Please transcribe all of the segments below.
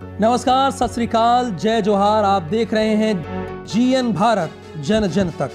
नमस्कार, सत श्री अकाल, जय जोहार। आप देख रहे हैं जीएन भारत, जन जन तक।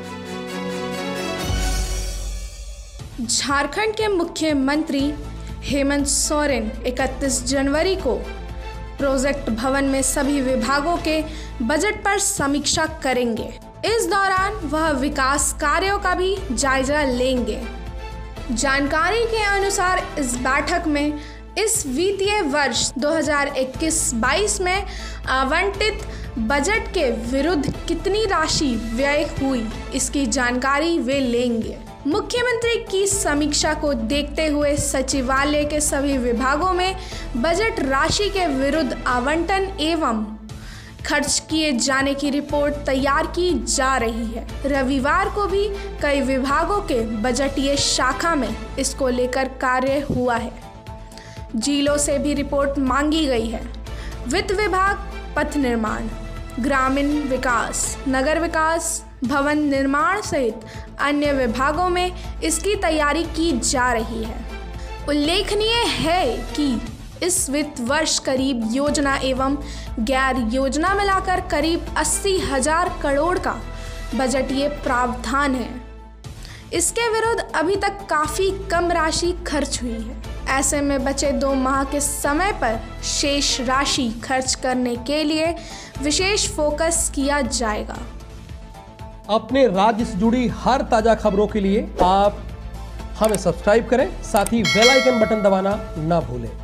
झारखंड के मुख्यमंत्री हेमंत सोरेन 31 जनवरी को प्रोजेक्ट भवन में सभी विभागों के बजट पर समीक्षा करेंगे। इस दौरान वह विकास कार्यों का भी जायजा लेंगे। जानकारी के अनुसार इस बैठक में इस वित्तीय वर्ष 2021-22 में आवंटित बजट के विरुद्ध कितनी राशि व्यय हुई, इसकी जानकारी वे लेंगे। मुख्यमंत्री की समीक्षा को देखते हुए सचिवालय के सभी विभागों में बजट राशि के विरुद्ध आवंटन एवं खर्च किए जाने की रिपोर्ट तैयार की जा रही है। रविवार को भी कई विभागों के बजटीय शाखा में इसको लेकर कार्य हुआ है। जिलों से भी रिपोर्ट मांगी गई है। वित्त विभाग, पथ निर्माण, ग्रामीण विकास, नगर विकास, भवन निर्माण सहित अन्य विभागों में इसकी तैयारी की जा रही है। उल्लेखनीय है कि इस वित्त वर्ष करीब योजना एवं गैर योजना मिलाकर करीब 80,000 करोड़ का बजटीय प्रावधान है। इसके विरुद्ध अभी तक काफ़ी कम राशि खर्च हुई है। ऐसे में बचे 2 माह के समय पर शेष राशि खर्च करने के लिए विशेष फोकस किया जाएगा। अपने राज्य से जुड़ी हर ताजा खबरों के लिए आप हमें सब्सक्राइब करें, साथ ही बेल आइकन बटन दबाना ना भूलें।